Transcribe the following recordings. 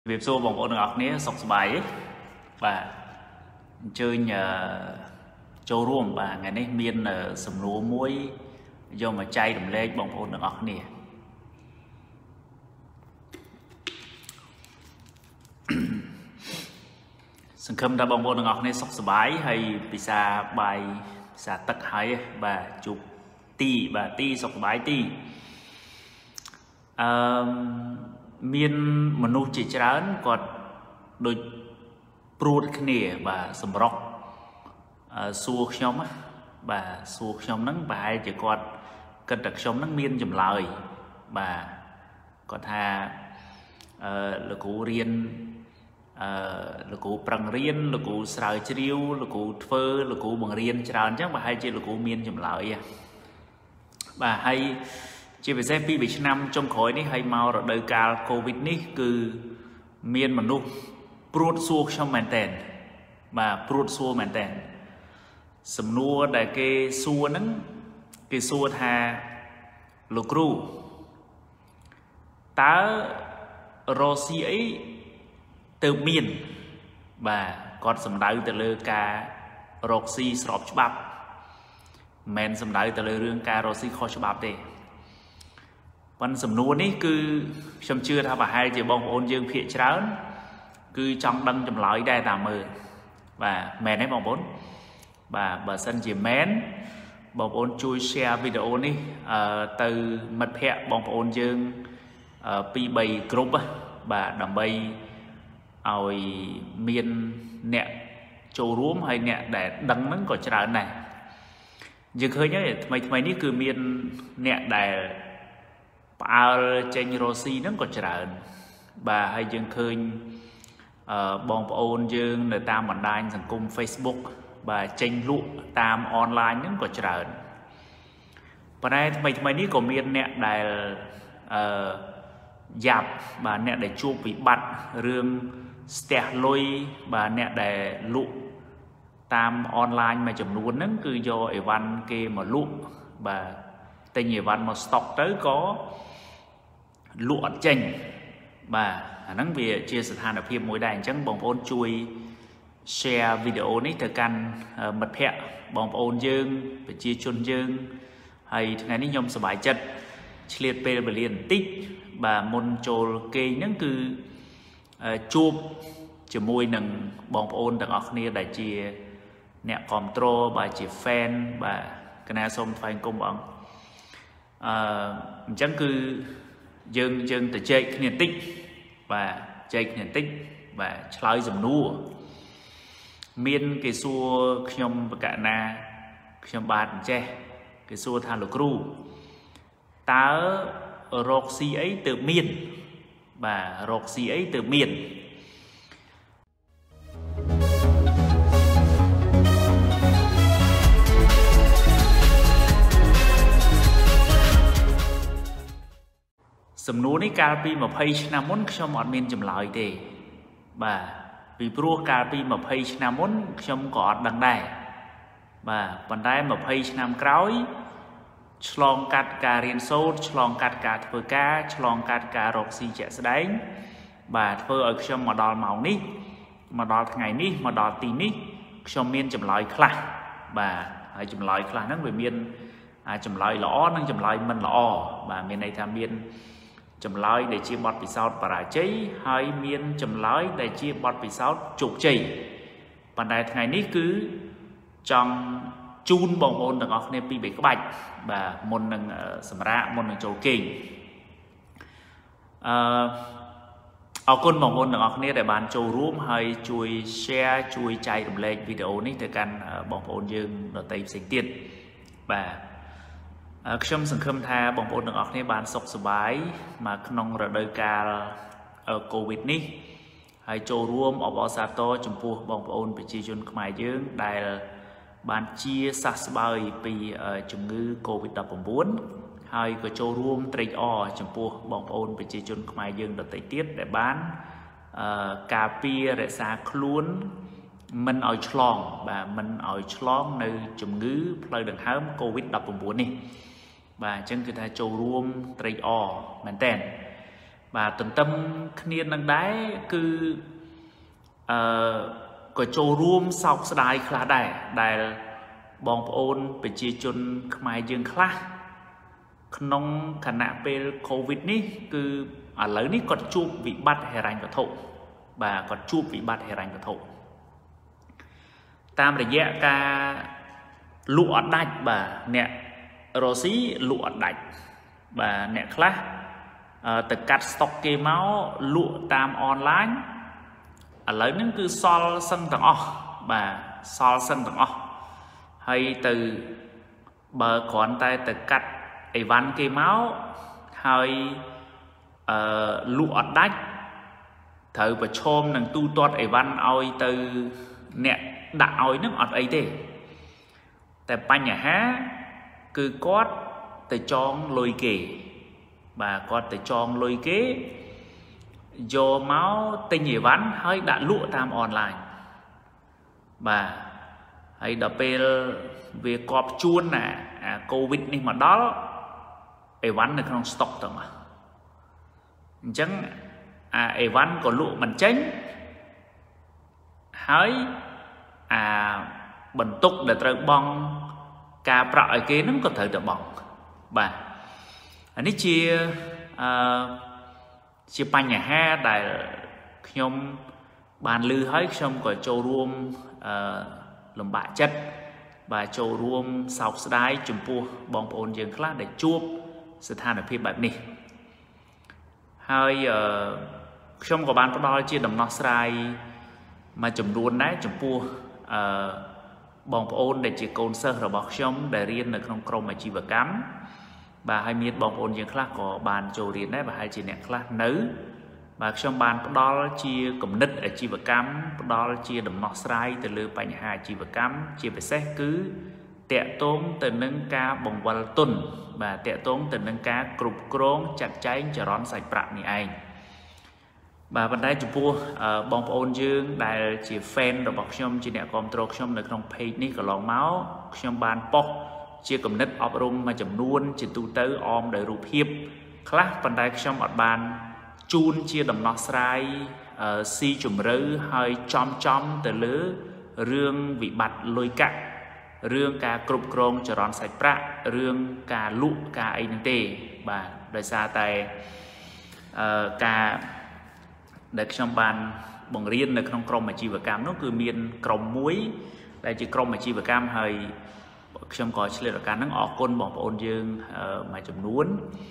Việc xô bằng ôn ngọc này sọc bài và chơi nhờ châu ruộng và ngày nay miên ở sầm lúa muối do mà chay đầm lên bằng ôn ngọc này sừng khâm đã bằng ôn ngọc này sọc bài hay bisa bài bisa tắc hay và chụp ti sọc bài ti miên manu chỉ trán còn đôi pruột kia và sầm rọc xua nhóm và xua nhóm nắng và hai chỉ còn cần đặc nhóm nắng miên chùm lời và còn thà là cụ riêng là cụ prang riêng là cụ sài chiêu là cụ phơ là cụ bằng riêng trán chắc và hai chỉ là cụ miên chùm lời và hay chỉ phải xem Việt Nam trong khối này hay mau rồi đời cả Covid này cứ miền mà nụ pruột xua trong màn tèn và pruột xua màn tèn sầm nua đại cái xua nắng cái xua thà lục ru tá Russia ấy từ miền và còn sầm đáy từ lơ cả Russia sọp chbap men sầm đáy từ lơ riêng cả Russia khó chbap đâyวันสำนวนนี้คือชมเชื่อถ้าว่าให้จะบองโอนยืงเพียเช้าคือจังดังจำลอยได้ตามมือvà mẹให้บองโอนvà sân chỉ mến bองโอนchui share videoนี้từ mặt phẹ bองโอนยืงpi bay group và đầm bayเอาเมียนเนี่ยโจร่วมให้เนี่ยแต่ดังนั้นก็จะได้ยังเคยเนี่ยทำไมนี่คือเมียนเนี่ยแต่trên Russia nó cóច្រើនvà hay dương khơi bong ôn dương người ta bản đài thành cung Facebook và tranh lụa tam online nó cóច្រើនvà đây mấy ní có miền nè đài dạp và nè để chụp bị bắt rương stẹt lôi và nè để lụa tam online mà chấm luôn nó cứ do Evan kia mà lụa và tên nhiều văn mà stock tới có lụa chênh và nắng về chia sẻ than ở phía mỗi đài chẳng bóng ôn chui share video này từ căn mật phẹ bóng ôn dương và chia chôn dương hay ngày này nhom sờ bài chất liệt về liền tích và môn trồ kê những cứ chụp chỉ môi nằng bóng ôn đặc ọc nia đại chia nè control và chỉ fan và cái này xong phải công bằng chẳng cứ dân từ chơi nhận tích và chơi nhận tích và chơi dùm nua miên cái xua nhom và cả na nhom bát che cái xua than lục ru tá Roxy ấy từ miền và Roxy ấy từ miền sầm núi này cà pi mà phay nam muốn cho mọi miền chấm lại thì và vì pro cà pi mà phay nam muốn trong cọt đằng này và bàn tay mà phay nam cõi chlong cắt cà riên sốt chlong cắt cà phơi cá chlong cắt cà rọc xì chè đánh và phơi ở trong mà đòn màu ní mà đòn ngày ní mà đòn tì ní trong miền chấm lại khla và chấm lại khla nó về miền chấm lại lõ nó chấm lại mình lõ và miền này tham miền chấm lái để chia bọt bị sao và cháy hai miên chấm lái để chia bọt bị sao trục chảy và này ngày ní cứ trong chun bồng ôn được ngọc nên bị các bạch và môn đằng sầm ra môn đằng châu kinh ở con bồng ôn được ngọc nên để bàn châu rúm hay chui share chui chạy đồng lên video ní từ căn bồng ôn dương ở tây sinh tiên và trongสังคมทาบองโอนต่างออกในบ้านสกสบายมาขนมระดับการโควิดนี้ให้โจรวมออกอสาโตจมพูบองโอนไปจีจนขมายยืงได้บ้านเชียสัสบายปีจมงือโควิด-19ให้ก็โจรวมตรีอจมพูบองโอนไปจีจนขมายยืงระดับเตี้ยได้บ้านกาเปียเรซาคล้วนมันเอาฉลองvà mìnhเอาฉลองในจมงือเพลย์ดังห้ามโควิด-19นี่và chânคือta châu ruộng tây oมันแต่ và tận tâm khniên năng đáy cứ có châu ruộng sọc đài khá đài bong ôn bị chia chun mai dương khá nông khả nạ về covid ní cứ ở lấy ní còn chụp vị bắt hệ rành của thụ và còn chụp vị bắt hệ rành của thụ tam để dẹ ca lụa đạch và nè rồi xí lụa đạch và nè khá từ cắt stock kê máu lụa tam online ở lấy nó cứ sol sân tầng và sol sân tầng hay từ bờ còn tay từ cắt ấy văn kê máu hay lụa đách thử và chôm nâng tu tốt ấy văn oi từ nè đã oi nước ọt ấy thế tại bánh nhà há cứ có từ tròn lôi kề và có từ tròn lôi kế do máu tinh gì ván hơi đã lụa tam online và hay đập về cọp chuôn nè covid này mà đó ấy ván được không stock tầm mà chẳng ấy ván có lụa mình tránh hơi bình túc để trời bong cả bạo kế nó có thể được bong và anh ấy chia bánh nhà ha đại nhom bàn lư hết xong có châu ruộng lồng bạ chất và châu ruộng sọc đáy chùm pua bong ôn dương khác để chuốc sự than ở phía bạn này hai xong có bàn đó chia đồng nó sai mà chùm ruộng đấy chùm pua bong ôn để chỉ côn sơ rồi bọc xong để riêng ở trong crom mà chỉ vừa cắm và hai miết bong ôn dương khác có bàn châu riêng đấy và hai chị nè khác nữ và trong bàn đó chia cùng nít ở chi và cắm đó chia đầm nọ sai từ lư bánh hà chi và cắm chia về xét cứ tệ tốn từ nâng ca bồng vần tuần và tệ tốn từ nâng ca cục crôn chặt cháy cho rón sạch bạc này anh và vấn đề chụp vua bong ôn dương đại chỉ fan rồi bọc trong chỉ nè control trong được trong page ní cả lòng máu trong bàn bọc chia cùng nít ọp rung mà chấm luôn chỉ tu tới om để rụp hiệp khác vấn đề trong một bàn chun chia đầm nọ sai si chùm rứ hơi chom từ lứa rương vị bạch lôi cạn rương ca cục crôn cho rón sạch bạc rương ca lụ ca ấy nâng tê và đời xa tại ca để trong bàn bằng riêng được trong crom mà chi và cam nó cứ miên crom muối đây chỉ crom mà chi và cam hơi trong có chỉ là cá nắng ọt côn bọc ôn dương mà chùm nuốn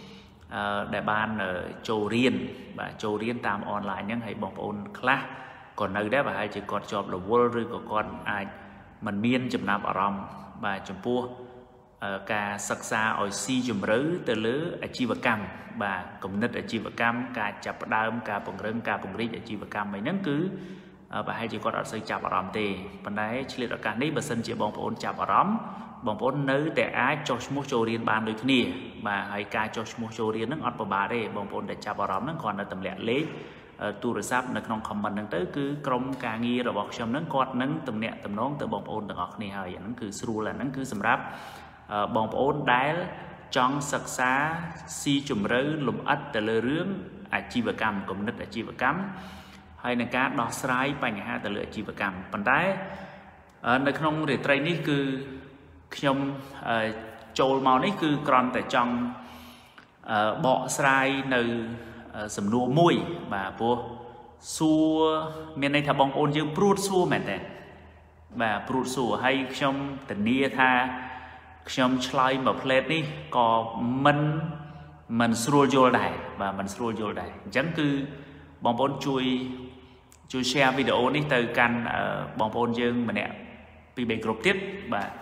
để ban châu riêng và châu riêng tam online những hay bóng ôn class còn nơi đấy và hai chỉ còn chọn là vô rồi của con ai mình miên chùm nạp ở rong và chùm pua cả sắc xa ở si chùm rứ từ lứa ở chi và cam và cùng nít ở chi và cam cả chập đơm cả bồng rừng cả bồng rít ở chi và cam mấy nắng cứ và hai chỉ còn ở xây chập ở rong tề phần đấy chỉ là cả ní và sân chỉ bóng ôn chập ở rong bóng ôn nữ để ai cho mua châu riêng ban đôi kia và hai ca cho mua châu riêng nó ọt vào bà đây bóng ôn để chập ở rong nó còn là tầm lẹ lấy tu rồi sắp nó không comment nó tới cứ crom ca nghi rồi bọc trong nó còn nó tầm nẹt tầm nón từ bóng ôn từ ngọc này hơi nó cứ sưu là nó cứ sầm ráp bóng ôn đá trong sặc xá si chùm rứ lùm ắt từ lơ rướng chi và cam cũng nứt chi và cắm hay là cá đỏ sải bánh ha từ lơ chi và cam phần đáy nó không để trai ní cứ nhom châu màu ní cứ còn tại trong bọ sải nơi sầm nua môi và vô xua miền này thà bong ôn dương prut xua mẹ tè và prut xua hay trong tình nia tha trong slide mà plate ní có mình scroll vô đài và mình scroll vô đài chẳng cứ bong ôn chui share video ní từ căn bong ôn dương mà nè bị bị group tiếp và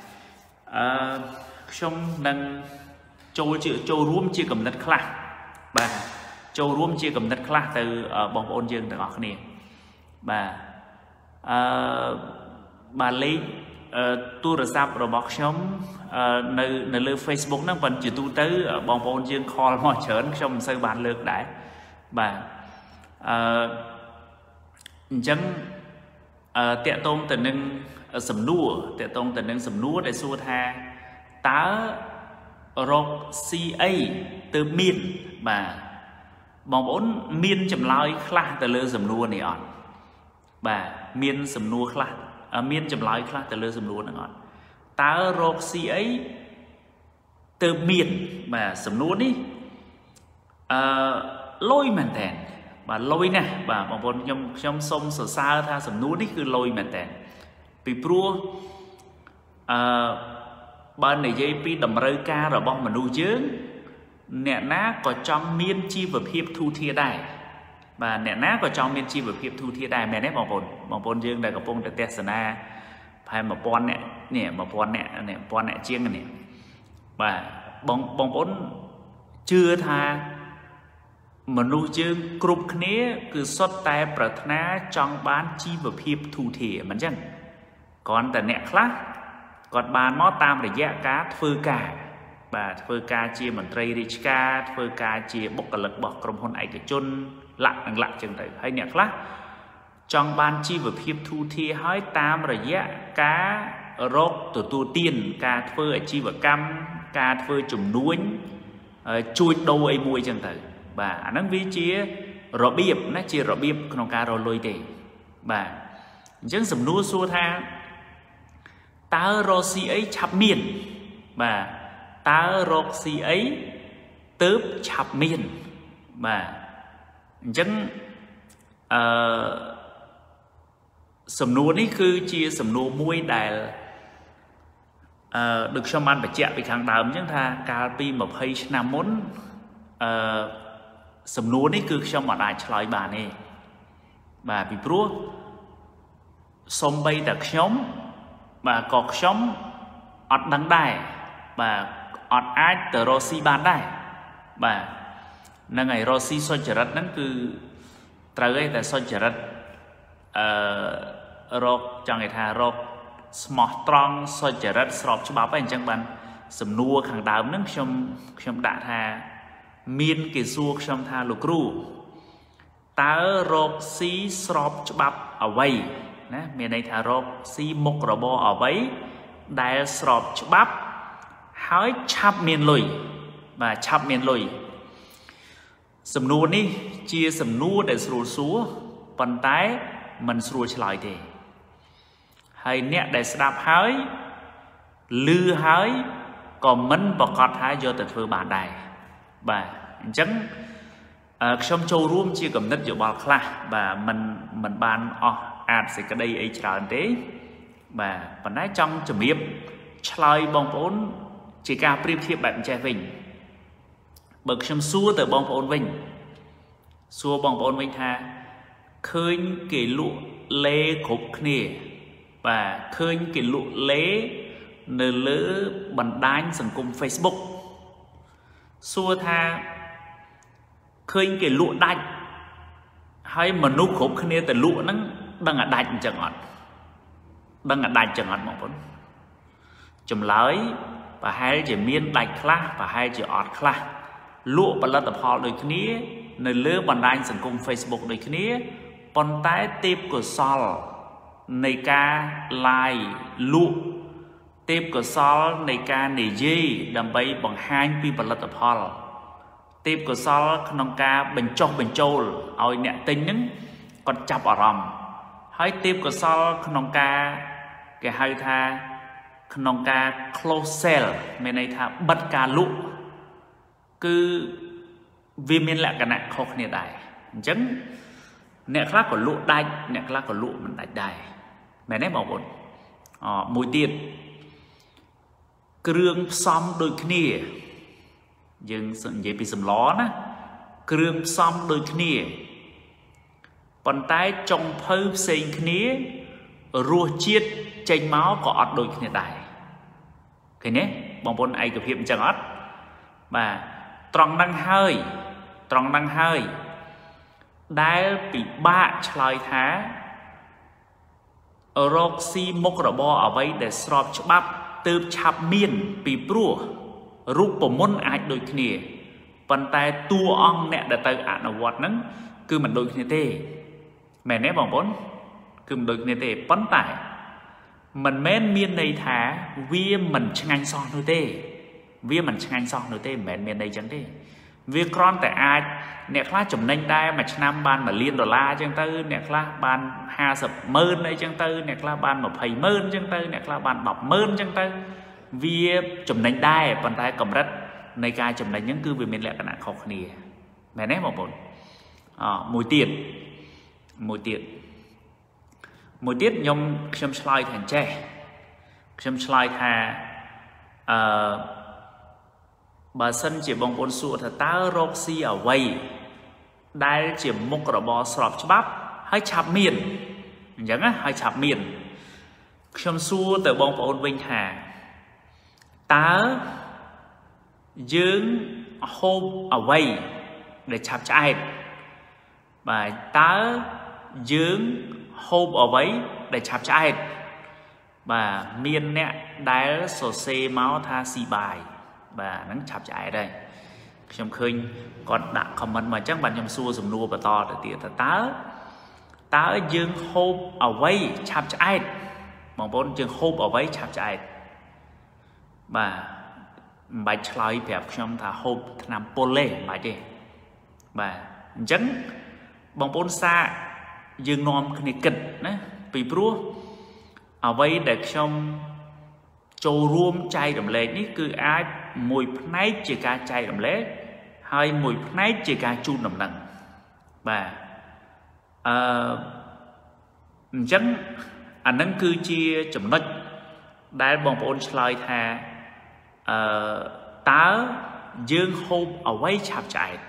trong năng châu room chia cầm đất khác và châu room chia cầm đất khác từ bong ôn dương từ ngọc này và lấy tu rồi sắp rồi bọc sống nơi lơ Facebook nó vẫn chỉ tu tới bong ôn dương call mọi chớn trong sơ bản lược đấy và chẳng tiện tôn từ nâng sầm nua tiện tôn từ nâng sầm nua để xua tha tá rock ca từ miền bong bốn miên chấm lái khla từ lơ sầm nua này on bà miên sầm nua khla miên chấm lái khla từ lơ sầm nua này on ta rọc si ấy từ miền mà sầm nua đi lôi màn tèn bà lôi nè bà bong bốn trong sông sờ xa tha sầm nua đi cứ lôi màn tèn bị prua bên này dây pi đầm rơi ca rồi bong mà nuôi chướng nè ná có trong miên chi và hiệp thu thia đài và nè ná có trong miên chi và hiệp thu thia đài mẹ nét bong bồn dương đại bong đại tết sana hay mà pon nè mà pon nè chiêng nè và bong bồn chưa tha mà nuôi chướng cục khné cứ xuất tay bật ná trong bán chi và hiệp thu thia mình chăng cònแต่เนี่ยคลาcòn bàn nó tam để dạ cá phơi cả bà phơi cá chia mình tây đi cá phơi cá chia bốc cả lực bọc cầm hôn ấy cái chôn lặng lặng chừng đấy hay nhạc lắc trong ban chi vừa phim thu thi hỏi tam rồi dạ cá rốt từ tu tiên cá phơi chi vừa cam cá phơi chùm núi chui đâu ấy mùi chừng đấy bà nó ví chia rõ biệp nó chia rõ biệpក្នុងការរលុយទេបាទអញ្ចឹងសំណួរសួរថាតើរកស៊ីអីឆាប់មានបាទតើរកស៊ីអីទៅឆាប់មានបាទអញ្ចឹងសំណួរនេះគឺជាសំណួរមួយដែលđượcខ្ញុំបានបញ្ជាក់ពីខាងដើមអញ្ចឹងថាកាលពី20ឆ្នាំមុនសំណួរនេះគឺខ្ញុំមិនអាចឆ្លើយបានទេបាទពីព្រោះសំបីតែខ្ញុំបាទក៏ខ្ញុំអត់ដឹងដែរបាទអត់អាចទៅរកស៊ីបានដែរបាទហ្នឹងហើយរកស៊ីសុចរិតហ្នឹងគឺត្រូវឯតែសុចរិតរកចង់និយាយថារកស្មោះត្រង់សុចរិតស្របច្បាប់ឯងអញ្ចឹងបានសំណួរខាងដើមហ្នឹងខ្ញុំដាក់ថាមានគេសួរខ្ញុំថាលោកគ្រូតើរកស៊ីស្របច្បាប់អ្វីណាមានន័យថារកស៊ីមុខរបរអ្វីដែលស្របច្បាប់ហើយឆាប់មានលុយបាទឆាប់មានលុយសំណួរនេះជាសំណួរដែលស្រួលសួរប៉ុន្តែមិនស្រួលឆ្លើយទេហើយអ្នកដែលស្ដាប់ហើយឮហើយក៏មិនប្រកាសថាយកទៅធ្វើបានដែរបាទអញ្ចឹងខ្ញុំចូលរួមជាគំនិតយោបល់ខ្លះបាទមិនបានអស់អាចសេចក្តីអីច្រើនទេបាទប៉ុន្តែចង់ជំរាបឆ្លើយបងប្អូនជាការប្រៀបធៀបបែបអញ្ចេះវិញបើខ្ញុំសួរទៅបងប្អូនវិញសួរបងប្អូនវិញថាឃើញគេលក់លេគ្រប់គ្នាបាទឃើញគេលក់លេនៅលើបណ្ដាញសង្គម Facebook សួរថាឃើញគេលក់ដាច់ហើយមនុស្សគ្រប់គ្នាទៅលក់ហ្នឹងដឹងអាដាច់អញ្ចឹងអត់ដឹងអាដាច់អញ្ចឹងអត់បងប្អូនចម្លើយប្រហែលជាមានដាច់ខ្លះប្រហែលជាអត់ខ្លះលក់ផលិតផលដូចគ្នានៅលើបណ្ដាញសង្គម Facebook ដូចគ្នាប៉ុន្តែទេពកោសល្យនៃការ live លក់ទេពកោសល្យនៃការនិយាយដើម្បីបង្ហាញពីផលិតផលទេពកោសល្យក្នុងការបញ្ចុះបញ្ចូលឲ្យអ្នកទិញហ្នឹងគាត់ចាប់អារម្មណ៍ហើយទេពកោសល្យក្នុងការគេហៅថាក្នុងការ close sell មានន័យថាបិទការលក់គឺវាមានលក្ខណៈខុសគ្នាដែរអញ្ចឹងអ្នកខ្លះក៏លក់ដាច់អ្នកខ្លះក៏លក់មិនដាច់ដែរមែនទេបងប្អូនមួយទៀតគ្រឿងផ្សំដូចគ្នាយើងនិយាយពីសម្លណាគ្រឿងផ្សំដូចគ្នាប៉ុន្តែចុងភៅផ្សេងគ្នារសជាតិចេញមកក៏អត់ដូចគ្នាដែរឃើញទេបងប្អូនឯកភាពអញ្ចឹងអត់បាទត្រង់ហ្នឹងហើយដែលពិបាកឆ្លើយថារកស៊ីមុខរបរអ្វីដែលស្របច្បាប់ទើបឆាប់មានពីព្រោះរូបមន្តអាចដូចគ្នាប៉ុន្តែតួអង្គអ្នកដែលទៅអនុវត្តហ្នឹងគឺមិនដូចគ្នាទេមែនទេបងប្អូនគឺមិនដូចគ្នាទេប៉ុន្តែមិនមែនមានន័យថាវាមិនឆ្ងាញ់សោះនោះទេវាមិនឆ្ងាញ់សោះនោះទេមិនមែនមានន័យចឹងទេ việc con tại ai nè khá chấm nanh đai mà năm ban mà liên $, chân tư nè khá ban 50 mơn đây chân tư nè khá ban 20 mơn chân tư nè khá ban 10 mơn chân tư vì chấm nanh đai bàn tay cầm đấtในการจำได้ยังคือวิมิตแหละขนาดขอกนี่แม่แน่บอกบนมวยติดยมชมชลายแทนแจ้ชมชลายแทนบาสันจีบองบนสูตรตาโรคซีเอาไว้ได้จีบมุกระบอสอบฉบับให้ฉับเมียนอย่างนั้นให้ฉับเมียนชมสูแต่บองบนวิ่งแทนตาdương hôn ở vây để chạp chạy và ta dương hôn ở vây để chạp chạy và miền nè đá sổ xe máu tha xì bài và nắng chạp chạy đây trong khơi còn đã comment mà chắc bạn trong xua dùng nua và to để tiện ta dương hôn ở vây chạp chạy mong bốn dương hôn ở vây chạp chạy và bài chơiแบบtrong thà hộp làm pole bài đi và dẫn bóng bóng xa dương nom cái này kịch nè vì bữa ở đây để trong châu ruộng chay đầm lệ ní cứ ai mùi nấy chỉ cả chay đầm lệ hay mùi nấy chỉ cả chu đầm nặng và dẫn anh nâng cư chia chấm nách đại bóng bóng chơi thà ta dương hôn ở quay chạp chạy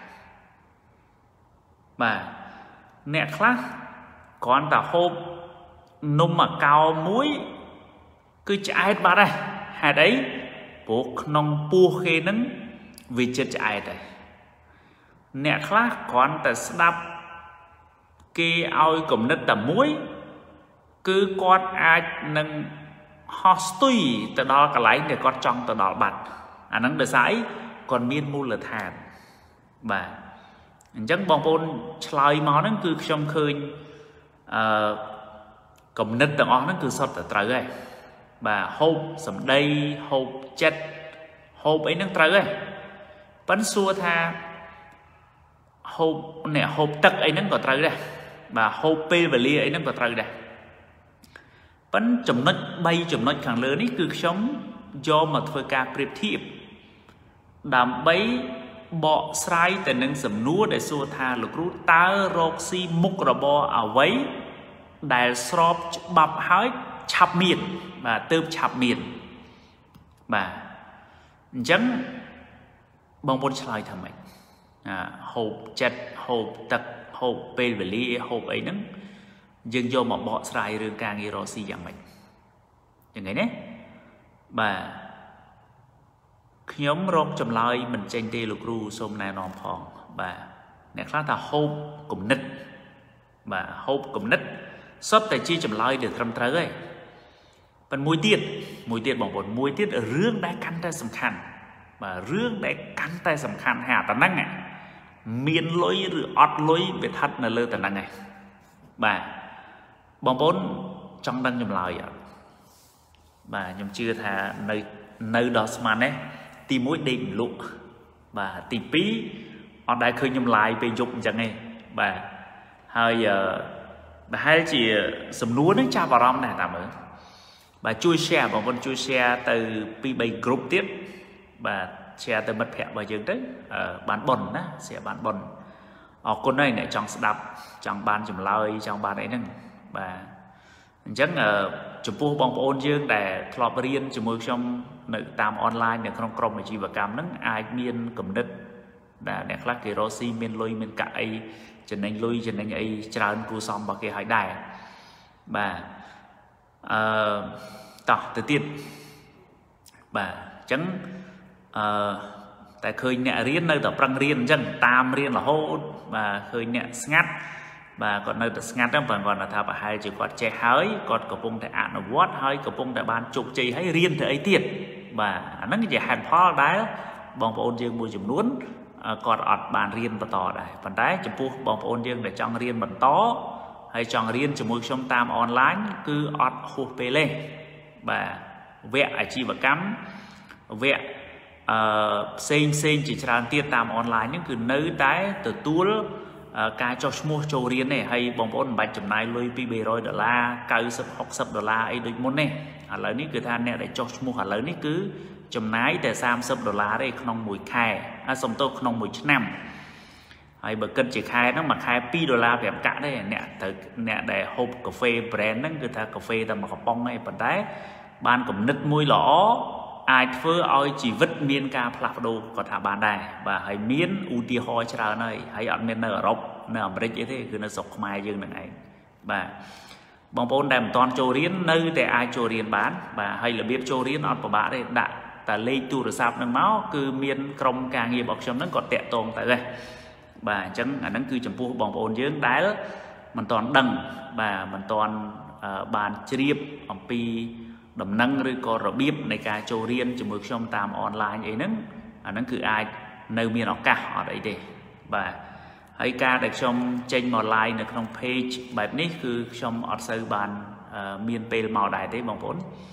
mà nè khác còn ta hôn nông mà cao muối cứ chạy ba đây hai đấy bộ nông pua khê nắng vì chết chạy đây nè khác còn ta đập kia ao cùng đất tầm muối cứ con ai nâng hostui từ đó cả lấy để con trong từ đó bật anh nắng được sải còn miên mua là thàn và chẳng bong bôn chơi máu nó cứ trong khơi cầm nứt từ đó nó cứ sọt từ trời ấy và hộp sầm đây hộp chết hộp ấy nó trời ấy bắn xua tha hộp nè hộp tắc ấy nó còn trời đây và hộp p và lia ấy nó còn trời đây bắn chấm nứt bay chấm nứt càng lớn ấy cứ sống do mà thôi ca prep thiệp đàm bấy bọ saiแต่នឹងសំណួរដែលសួរថាលោកគ្រូតើរកស៊ីមុខរបរអ្វីដែលស្របច្បាប់ហើយឆាប់មានបាទទើបឆាប់មានបាទអញ្ចឹងបងប្អូនឆ្លើយថាម៉េចហូបចិត្តហូបទឹកហូបពេលវេលាហូបអីហ្នឹងយើងយកមកបកស្រាយរឿងការងាររកស៊ីយ៉ាងម៉េចយ៉ាងហ្នឹងណាបាទខ្ញុំរកចម្លើយមិនចេញទេលោកគ្រូសូមណែនាំផងបាទអ្នកខ្លះថាហូបគំនិតបាទហូបគំនិតសុទ្ធតែជាចម្លើយដែលត្រឹមត្រូវហើយប៉ុន្តែមួយទៀតបងប្អូនមួយទៀតរឿងដែលកាន់តែសំខាន់បាទរឿងដែលកាន់តែសំខាន់ហើយអាហ្នឹងមានលុយឬអត់លុយវាស្ថិតនៅលើតំណឹងឯងបាទបងប្អូនចង់ដឹងចម្លើយអត់បាទខ្ញុំជឿថានៅដល់ស្មាននេះទី1ដេកលក់បាទទី2អត់ដែលឃើញខ្ញុំ live ពេលយប់អញ្ចឹងទេបាទហើយប្រហែលជាសំណួរហ្នឹងចាប់អារម្មណ៍ដែរតាមមើលបាទជួយ share បងប្អូនជួយ share ទៅ 2-3 group ទៀតបាទ share ទៅមិត្តភ័ក្តិរបស់យើងទៅបានប៉ុនណា share បានប៉ុនអរគុណហើយអ្នកចង់ស្ដាប់ចង់បានចម្លើយចង់បានអីហ្នឹងបាទអញ្ចឹងចំពោះបងប្អូនយើងដែលធ្លាប់រៀនជាមួយខ្ញុំនៅតាមអនឡាញនៅក្នុងក្រុមអាជីវកម្មហ្នឹងអាចមានគំនិតដែលអ្នកខ្លះគេរកស៊ីមានលុយមានកាក់អីចំណេញលុយចំណេញអីច្រើនគួរសមរបស់គេឲ្យដែរបាទតោះទៅទៀតបាទអញ្ចឹងតែឃើញអ្នករៀននៅតែប្រឹងរៀនអញ្ចឹងតាមរៀនរហូតបាទឃើញអ្នកស្ងាត់បាទគាត់នៅតែស្ងាត់ហ្នឹងបើគាត់ថាប្រហែលជាគាត់ចេះហើយគាត់កំពុងតែអនុវត្តហើយកំពុងតែបានជោគជ័យហើយរៀនទៅអីទៀតបាទអាហ្នឹងជាហេតុផលដែលបងប្អូនយើងមួយចំនួនគាត់អត់បានរៀនបន្តដែរប៉ុន្តែចំពោះបងប្អូនយើងដែលចង់រៀនបន្តហើយចង់រៀនជាមួយខ្ញុំតាមអនឡាញគឺអត់ហួសពេលទេបាទវគ្គអាជីវកម្មវគ្គ xây chỉ tràn tiết tam online những cứ nơi tái từ tour cái cho mua châu riêng này hay bóng bóng bạch chấm này lôi pi bề rồi $, cao sập học sập $, ấy được muốn này lấy ní cứ than này để cho mua lấy ní cứ chấm này để $, đây không mùi khai xong tôi không mùi năm hay bậc cân chỉ khai nó mà khai $2 đẹp cả đây nè để hộp cà phê brand nó cứ tha cà phê ta mà có bông này bật đáy ban cũng nứt mùi lỏ ai phơ oi chỉ vứt miên ca plap đồ có thả bàn đài và hãy miên u tia hoi chả này hãy ăn miên nở rốc nở bịch như thế cứ nó sọc mai dương này và bóng bóng đem toàn châu riêng nơi để ai châu riêng bán và hay là biết châu riêng ăn của bạn đây đã ta lấy tu được sạp nâng máu cứ miên trong càng nghiệp bọc trong nó còn tẹt tồn tại đây và chẳng nó cứ chấm phu bóng bóng dương đáy đó mình toàn đằng và mình toàn bàn chìa ông pi đầm nâng rồi có rồi biết này cả châu riêng chỉ mới trong tam online ấy nó cứ ai nơi miền ở cả ở đây để và hãy ca được trong trên online được trong page bài này cứ trong ở sơ bàn miền tây màu đại thế bằng vốn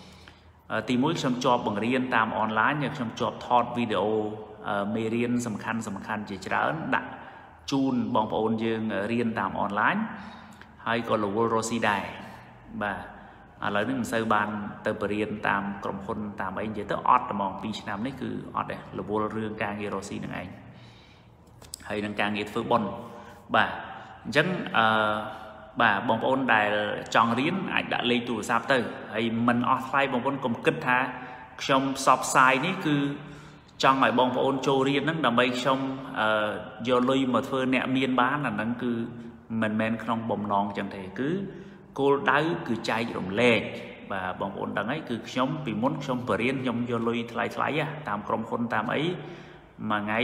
tìm mũi trong job bằng riêng tam online nhưng trong job thought video mê riêng sầm khăn chỉ trả đặt chun bằng vốn dương riêng tam online hay còn là World Rossi đài và lấy những sơ bàn từ riêng tamក្រុមហ៊ុនតាមអីនិយាយទៅអត់ហ្មង2ឆ្នាំនេះគឺអត់ដែររវល់រឿងការងាររស់ស៊ីនឹងឯងហើយនឹងការងារធ្វើបុណ្យបាទអញ្ចឹងបាទបងប្អូនដែលចង់រៀនអាចដាក់លេខទូរស័ព្ទទៅហើយមិនអស់ថ្លៃបងប្អូនកុំគិតថាខ្ញុំផ្សព្វផ្សាយនេះគឺចង់ឲ្យបងប្អូនចូលរៀនហ្នឹងដើម្បីខ្ញុំយកលុយមកធ្វើអ្នកមានបានអាហ្នឹងគឺមិនមែនក្នុងបំណងអញ្ចឹងទេគឺគោលដៅគឺចែករំលែកបាទបងប្អូនដឹងហើយគឺខ្ញុំពីមុនខ្ញុំបរៀនខ្ញុំយកលុយថ្លៃតាមក្រុមហ៊ុនតាមអីមួយថ្ងៃ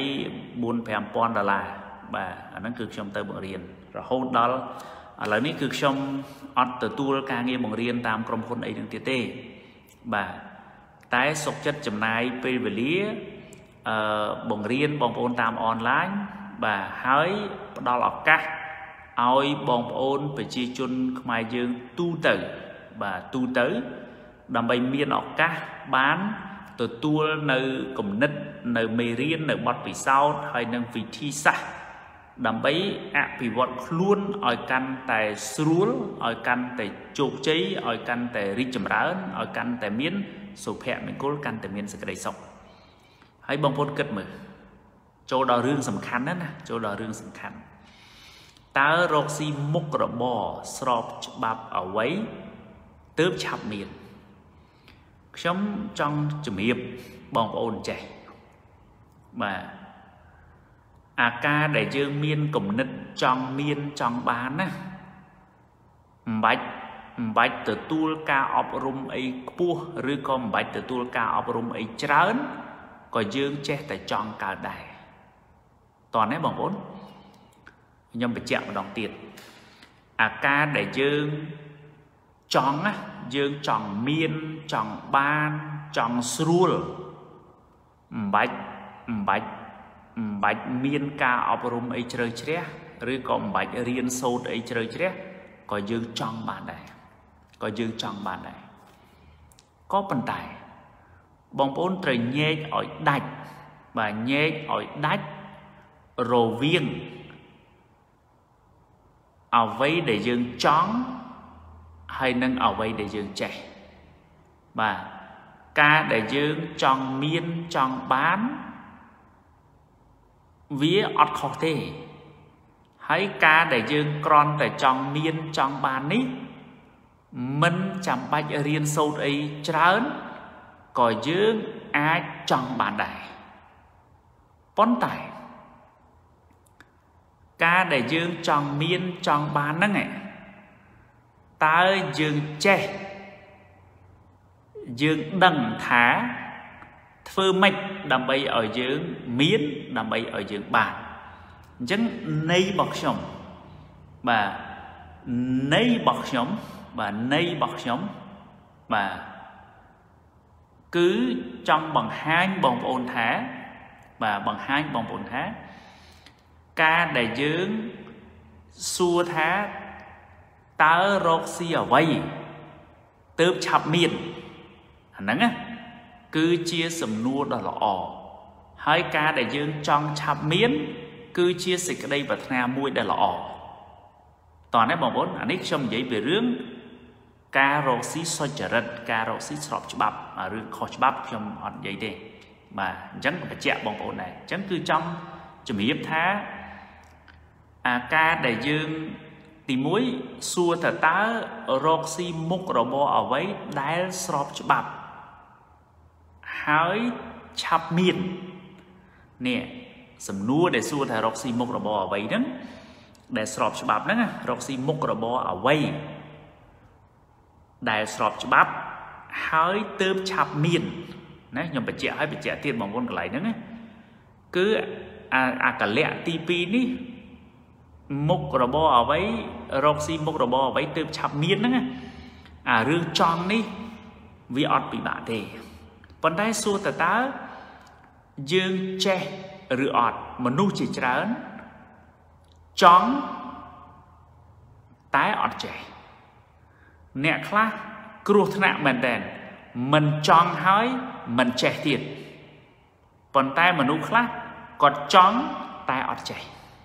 $4-5,000បាទអាហ្នឹងគឺខ្ញុំទៅបង្រៀនរហូតដល់ឥឡូវនេះគឺខ្ញុំអត់ទទួលការងារបង្រៀនតាមក្រុមហ៊ុនអីហ្នឹងទៀតទេបាទតែសុខចិត្តចំណាយពេលវេលាបង្រៀនបងប្អូនតាមអនឡាញបាទហើយផ្ដល់ឱកាសឲ្យបងប្អូនប្រជាជនខ្មែរយើងទូទៅបាទទូទៅដើម្បីមានឱកាសបានទទួលនៅគំនិតនៅមេរៀននៅបទពិសោធន៍ហើយនឹងវិធីសាស្ត្រដើម្បីអភិវឌ្ឍខ្លួនឲ្យកាន់តែស្រួលឲ្យកាន់តែជោគជ័យឲ្យកាន់តែរីកចម្រើនឲ្យកាន់តែមានសុភមង្គលកាន់តែមានសេចក្តីសុខហើយបងប្អូនគិតមើលចូលដល់រឿងសំខាន់ណាចូលដល់រឿងសំខាន់តើរកស៊ីមុខរបរស្របច្បាប់អ្វីទើបឆាប់មានខ្ញុំចង់ជំរាបបងប្អូនចេះបាទអាការដែលយើងមានគំនិតចង់មានចង់បានណាមិនបាច់ទទួលការអប់រំអីខ្ពស់ឬក៏មិនបាច់ទទួលការអប់រំអីច្រើនក៏យើងចេះតែចង់កើតដែរតោះណាបងប្អូនខ្ញុំបញ្ជាក់ម្ដងទៀតអាការដែលយើងចង់ណាយើងចង់មានចង់បានចង់ស្រួលមិនបាច់មានការអប់រំអីជ្រៅជ្រះឬក៏មិនបាច់រៀនសូត្រអីជ្រៅជ្រះក៏យើងចង់បានដែរក៏ប៉ុន្តែបងប្អូនត្រូវញែកឲ្យដាច់បាទញែកឲ្យដាច់រវាងអ្វីដែលយើងចង់ហើយនឹងអ្វីដែលយើងចេះបាទការដែលយើងចង់មានចង់បានវាអត់ខុសទេហើយការដែលយើងគ្រាន់តែចង់មានចង់បាននេះមិនចាំបាច់រៀនសូត្រអីច្រើនក៏យើងអាចចង់បានដែរប៉ុន្តែការដែលយើងចង់មានចង់បានហ្នឹងតើយើងចេះយើងដឹងថាធ្វើម៉េចដើម្បីឲ្យយើងមានដើម្បីឲ្យយើងបានអញ្ចឹងន័យរបស់ខ្ញុំបាទន័យរបស់ខ្ញុំបាទគឺចង់បង្ហាញបងប្អូនថាការដែលយើងសួរថាតើរកស៊ីអ្វីទើបឆាប់មានអាហ្នឹងគឺជាសំណួរដ៏ល្អហើយការដែលយើងចង់ឆាប់មានគឺជាសេចក្តីប្រាថ្នាមួយដែលល្អតោះនេះបងប្អូនអានេះខ្ញុំនិយាយពីរឿងការរកស៊ីសុចរិតការរកស៊ីស្របច្បាប់រឿងខុសច្បាប់ខ្ញុំអត់និយាយទេបាទអញ្ចឹងបញ្ជាក់បងប្អូនដែរអញ្ចឹងគឺចង់ជំរាបថាការដែលយើងទី1សួរថាតើរកស៊ីមុខរបរអ្វីដែលស្របច្បាប់ហើយឆាប់មាននេះសំណួរដែលសួរថារកស៊ីមុខរបរអ្វីហ្នឹងដែលស្របច្បាប់ហ្នឹងរកស៊ីមុខរបរអ្វីដែលស្របច្បាប់ហើយទើបឆាប់មានណាខ្ញុំបញ្ជាក់ឲ្យបញ្ជាក់ទៀតបងប្អូនកន្លែងហ្នឹងគឺអាកលៈទី2នេះមុខរបរអ្វីរកស៊ីមុខរបរអ្វីទើបឆាប់មានហ្នឹងអារឿងចង់នេះវាអត់ពិបាកទេប៉ុន្តែសួរតើយើងចេះឬអត់មនុស្សជាច្រើនចង់តែអត់ចេះអ្នកខ្លះគ្រោះថ្នាក់មែនតើមិនចង់ហើយមិនចេះទៀតប៉ុន្តែមនុស្សខ្លះគាត់ចង់តែអត់ចេះ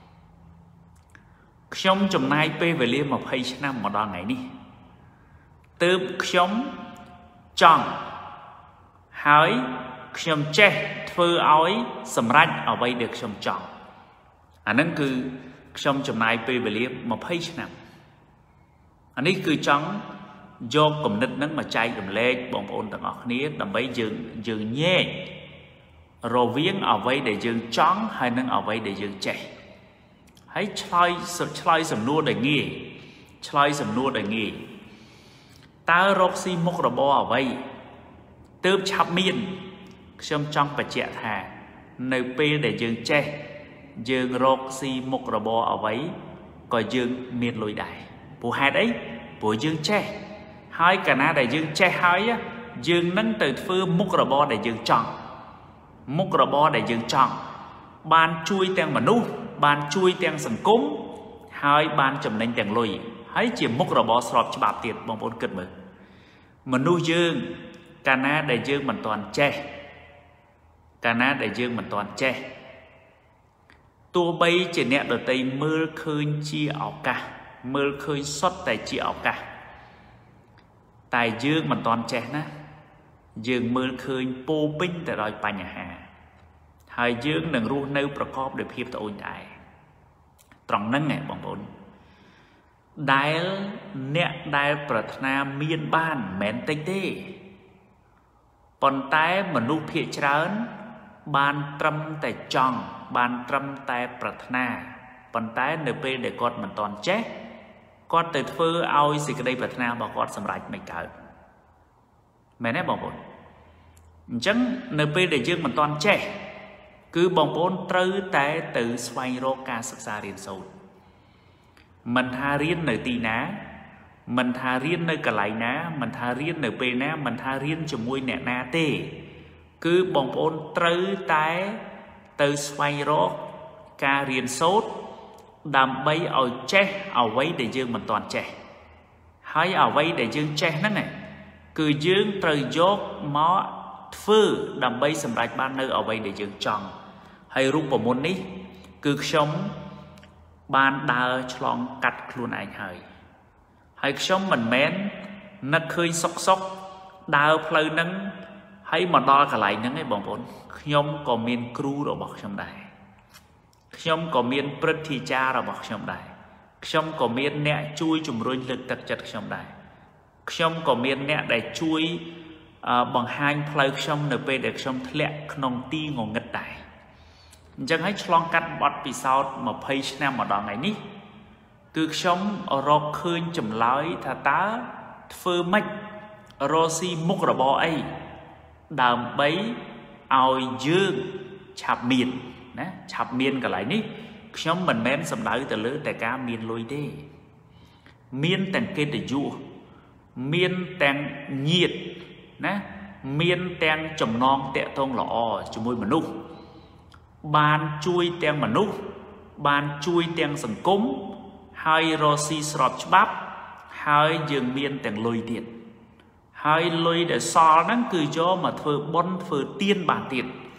ខ្ញុំចំណាយពេលវេលា20ឆ្នាំមកដល់ថ្ងៃនេះទើបខ្ញុំចង់ហើយខ្ញុំចេះធ្វើឲ្យសម្រេចអ្វីដែលខ្ញុំចង់អាហ្នឹងគឺខ្ញុំចំណាយពេលវេលា20ឆ្នាំអានេះគឺចង់យកគំនិតហ្នឹងមកចែករំលែកបងប្អូនទាំងអស់គ្នាដើម្បីយើងញែករវាងអ្វីដែលយើងចង់ហើយនិងអ្វីដែលយើងចេះហើយឆ្លើយសំណួរដែលងាយឆ្លើយសំណួរដែលងាយតើរកស៊ីមុខរបរអ្វីទើបឆាប់មានខ្ញុំចង់បញ្ជាក់ថានៅពេលដែលយើងចេះយើងរកស៊ីមុខរបរអ្វីក៏យើងមានលុយដែរព្រោះហេតុអីព្រោះយើងចេះហើយកាលណាដែលយើងចេះហើយយើងនឹងទៅធ្វើមុខរបរដែលយើងចង់មុខរបរដែលយើងចង់បានជួយទាំងមនុស្សបានជួយទាំងសង្គមហើយបានចំណេញទាំងលុយហើយជាមុខរបរស្របច្បាប់ទៀតបងប្អូនគិតមើលមនុស្សយើងកាលណាដែលយើងមិនទាន់ចេះកាលណាដែលយើងមិនទាន់ចេះទោះបីជាអ្នកដទៃមើលឃើញជាឱកាសមើលឃើញសុទ្ធតែជាឱកាសតែយើងមិនទាន់ចេះណាយើងមើលឃើញពោពេញទៅដោយបញ្ហាហើយយើងនឹងរស់នៅប្រកបដោយភាពត្អូញត្អែរត្រង់ហ្នឹងឯងបងប្អូនដែលអ្នកដែលប្រាថ្នាមានបានមិនតិចទេប៉ុន្តែមនុស្សភាគច្រើនបានត្រឹមតែចង់បានត្រឹមតែប្រាថ្នាប៉ុន្តែនៅពេលដែលគាត់មិនទាន់ចេះគាត់ទៅធ្វើឲ្យសេចក្តីប្រាថ្នារបស់គាត់សម្រេចមិនកើតមែនទេបងប្អូនអញ្ចឹងនៅពេលដែលយើងមិនទាន់ចេះគឺបងប្អូនត្រូវតែទៅស្វែងរកការសិក្សារៀនសូត្រមិនថារៀននៅទីណាមិនថារៀននៅកន្លែងណាមិនថារៀននៅពេលណាមិនថារៀនជាមួយអ្នកណាទេគឺបងប្អូនត្រូវតែទៅស្វែងរកការរៀនសូត្រដើម្បីឲ្យចេះអ្វីដែលយើងមិនទាន់ចេះហើយអ្វីដែលយើងចេះហ្នឹងគឺយើងត្រូវយកមកធ្វើដើម្បីសម្រេចបាននៅអ្វីដែលយើងចង់ហើយរូបមន្តនេះគឺខ្ញុំបានដើរឆ្លងកាត់ខ្លួនឯងហើយខ្ញុំមិនមែននឹកឃើញសុកដើរផ្លូវហ្នឹងហើយមកដល់កន្លែងហ្នឹងឯងបងប្អូនខ្ញុំក៏មានគ្រូរបស់ខ្ញុំដែរខ្ញុំក៏មានព្រឹទ្ធាចារ្យរបស់ខ្ញុំដែរខ្ញុំក៏មានអ្នកជួយជំរុញលើកទឹកចិត្តខ្ញុំដែរខ្ញុំក៏មានអ្នកដែលជួយបង្ហាញផ្លូវខ្ញុំនៅពេលដែលខ្ញុំធ្លាក់ក្នុងទីងងឹតដែរអញ្ចឹងហើយឆ្លងកាត់បទពិសោធន៍20ឆ្នាំមកដល់ថ្ងៃនេះគឺខ្ញុំរកឃើញចម្លើយថាតើធ្វើម៉េចរកស៊ីមុខរបរអីដើម្បីឲ្យយើងឆាប់មានណាឆាប់មានកន្លែងនេះខ្ញុំមិនមែនសំដៅទៅលើតែការមានលុយទេមានទាំងកិត្តិយសមានទាំងញាតិណាមានទាំងចំណងតាក់ទងល្អជាមួយមនុស្សបានជួយទាំងមនុស្សបានជួយទាំងសង្គមហើយរកស៊ីស្របច្បាប់ហើយយើងមានទាំងលុយទៀតហើយលុយដែលសល់ហ្នឹងគឺយកមកធ្វើបុណ្យធ្វើទានបានទៀតហ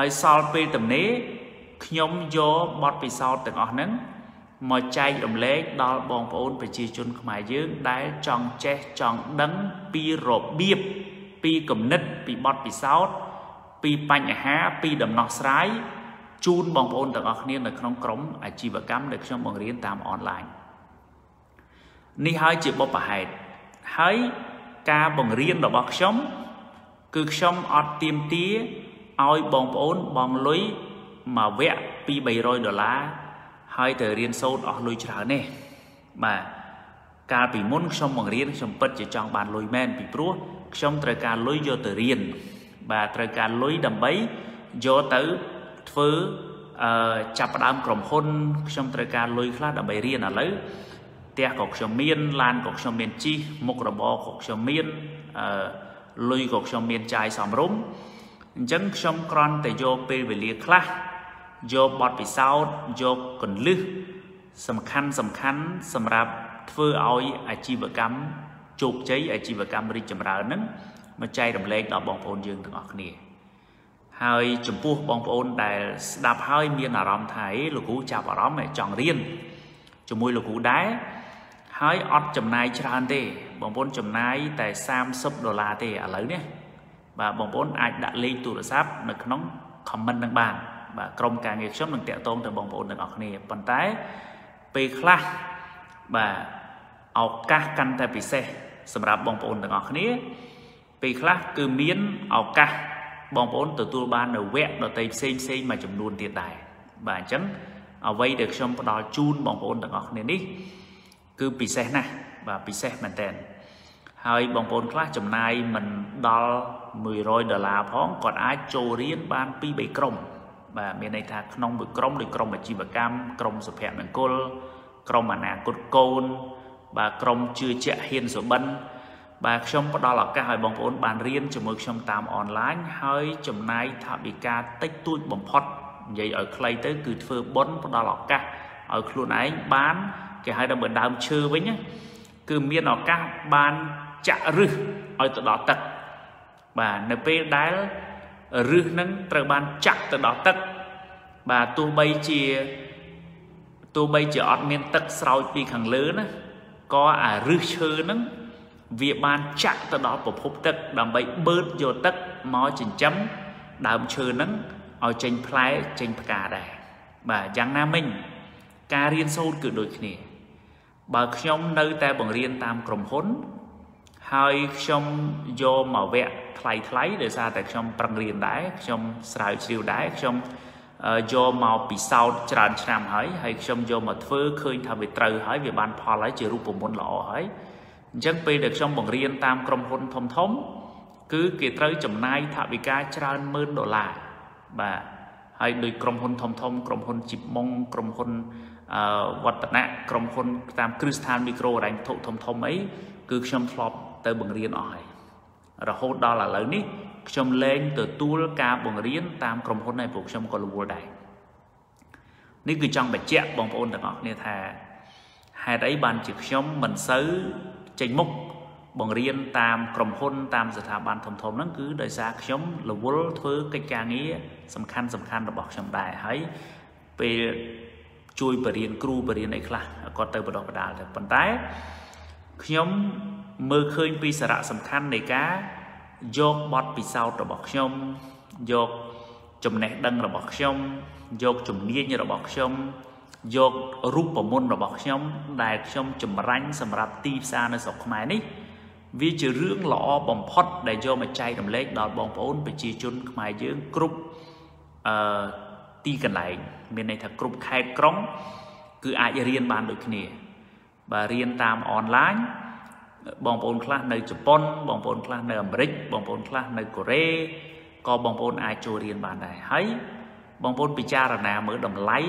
ហើយសល់ពេលទំនេរខ្ញុំយកបទពិសោធន៍ទាំងអស់ហ្នឹងមកចែករំលែកដល់បងប្អូនប្រជាជនខ្មែរយើងដែលចង់ចេះចង់ដឹងពីរបៀបពីគំនិតពីបទពិសោធន៍ពីបញ្ហាពីដំណោះស្រាយជូនបងប្អូនទាំងអស់គ្នានៅក្នុងក្រុមអាជីវកម្មដែលខ្ញុំបង្រៀនតាមអនឡាញនេះហើយជាបុព្វហេតុហើយការបង្រៀនរបស់ខ្ញុំគឺខ្ញុំអត់ទាមទារឲ្យបងប្អូនបង់លុយមួយវគ្គពី$300ហើយទៅរៀនសូត្រអស់លុយច្រើនទេបាទកាលពីមុនខ្ញុំបង្រៀនខ្ញុំពិតជាចង់បានលុយមែនពីព្រោះខ្ញុំត្រូវការលុយយកទៅរៀនបាទត្រូវការលុយដើម្បីយកទៅធ្វើចាប់ផ្ដើមក្រុមហ៊ុនខ្ញុំត្រូវការលុយខ្លះដើម្បីរៀនឥឡូវផ្ទះក៏ខ្ញុំមានឡានក៏ខ្ញុំមានជិះមុខរបរក៏ខ្ញុំមានលុយក៏ខ្ញុំមានចាយសមរម្យអញ្ចឹងខ្ញុំគ្រាន់តែយកពេលវេលាខ្លះយកបទពិសោធន៍យកគន្លឹះសំខាន់សម្រាប់ធ្វើឲ្យអាជីវកម្មជោគជ័យអាជីវកម្មរីកចម្រើនហ្នឹងមកចែករំលែកដល់បងប្អូនយើងទាំងអស់គ្នាហើយចំពោះបងប្អូនដែលស្ដាប់ហើយមានអារម្មណ៍ថាលោកគ្រូចាប់អារម្មណ៍ចង់រៀនជាមួយលោកគ្រូដែរហើយអត់ចំណាយច្រើនទេបងប្អូនចំណាយតែ$30ទេឥឡូវនេះបាទបងប្អូនអាចដាក់លេខទូរស័ព្ទនៅក្នុង comment នឹងបានបាទក្រុមការងារខ្ញុំនឹងតាក់ទងទៅបងប្អូនទាំងអស់គ្នាប៉ុន្តែពេលខ្លះបាទឱកាសកាន់តែពិសេសសម្រាប់បងប្អូនទាំងអស់គ្នាពេលខ្លះគឺមានឱកាសបងប្អូនទទួលបាននៅវគ្គដទៃផ្សេងមួយចំនួនទៀតដែរបាទអញ្ចឹងអ្វីដែលខ្ញុំផ្ដល់ជូនបងប្អូនទាំងអស់គ្នានេះគឺពិសេសណាស់បាទពិសេសមែនតើហើយបងប្អូនខ្លះចំណាយមិនដល់$100ផងគាត់អាចចូលរៀនបាន2-3ក្រុមបាទមានន័យថាក្នុងមួយក្រុមដូចក្រុមអាជីវកម្មក្រុមសុភមង្គលក្រុមអនាគតកូនបាទក្រុមជឿជាក់ហ៊ានសុបិនបាទខ្ញុំផ្ដល់ឱកាសឲ្យបងប្អូនបានរៀនជាមួយខ្ញុំតាមអនឡាញហើយចំណាយថវិកាតិចតួចបំផុតនិយាយឲ្យខ្លីទៅគឺធ្វើបុណ្យផ្ដល់ឱកាសឲ្យខ្លួនឯងបានគេហៅថាបើដើមឈើវិញគឺមានឱកាសបានចាក់ឫសឲ្យទៅដល់ទឹកបាទនៅពេលដែលឫសហ្នឹងត្រូវបានចាក់ទៅដល់ទឹកបាទទោះបីជាអត់មានទឹកស្រោចពីខាងលើណាក៏អាឫសឈើហ្នឹងវាបានចាក់ទៅដល់ប្រភពទឹកដើម្បីបឺតយកទឹកមកចិញ្ចឹមដើមឈើហ្នឹងឲ្យចេញផ្លែចេញផ្កាដែរបាទយ៉ាងណាមិញការរៀនសូត្រគឺដូចគ្នាបើខ្ញុំនៅតែបង្រៀនតាមក្រុមហ៊ុនហើយខ្ញុំយកមកវគ្គថ្លៃដោយសារតែខ្ញុំប្រឹងរៀនដែរខ្ញុំស្រាវជ្រាវដែរខ្ញុំយកមកពិសោធន៍ច្រើនឆ្នាំហើយខ្ញុំយកមកធ្វើឃើញថាវាត្រូវហើយវាបានផលហើយជារូបមន្តល្អហើយអញ្ចឹងពេលដែលខ្ញុំបង្រៀនតាមក្រុមហ៊ុនធំគឺគេត្រូវចំណាយថវិកាច្រើន$10000បាទហើយដោយក្រុមហ៊ុនធំក្រុមហ៊ុនជីបម៉ុងក្រុមហ៊ុនវឌ្ឍនៈក្រុមហ៊ុនតាមគ្រឹះស្ថានមីក្រូហិរញ្ញវត្ថុធំអីគឺខ្ញុំធ្លាប់ទៅបង្រៀនអស់ហើយរហូតដល់ឥឡូវនេះខ្ញុំលែងទទួលការបង្រៀនតាមក្រុមហ៊ុនហើយពួកខ្ញុំក៏រវល់ដែរនេះគឺចង់បញ្ជាក់បងប្អូនទាំងអស់គ្នាថាហេតុអីបានជាខ្ញុំមិនសូវចេញមុខបង្រៀនតាមក្រុមហ៊ុនតាមស្ថាប័នធំហ្នឹងគឺដោយសារខ្ញុំរវល់ធ្វើកិច្ចការងារសំខាន់របស់ខ្ញុំដែរហើយពេលជួយបរៀនគ្រូបរៀនអីខ្លះគាត់ទៅបដិបដាលទៅប៉ុន្តែខ្ញុំមើលឃើញពីសារៈសំខាន់នៃការយកបទពិសោធន៍របស់ខ្ញុំយកចំណេះដឹងរបស់ខ្ញុំយកជំនាញរបស់ខ្ញុំយករូបមន្តរបស់ខ្ញុំដែលខ្ញុំចម្រាញ់សម្រាប់ទីផ្សារនៅស្រុកខ្មែរនេះវាជារឿងល្អបំផុតដែលយកមកចែករំលែកដល់បងប្អូនប្រជាជនខ្មែរយើងគ្រប់ទីកន្លែងមានន័យថាគ្រប់ខេត្តក្រុងគឺអាចរៀនបានដូចគ្នាបាទរៀនតាមអនឡាញបងប្អូនខ្លះនៅជប៉ុនបងប្អូនខ្លះនៅអាមេរិកបងប្អូនខ្លះនៅកូរ៉េក៏បងប្អូនអាចចូលរៀនបានដែរហើយបងប្អូនពិចារណាមើលតម្លៃ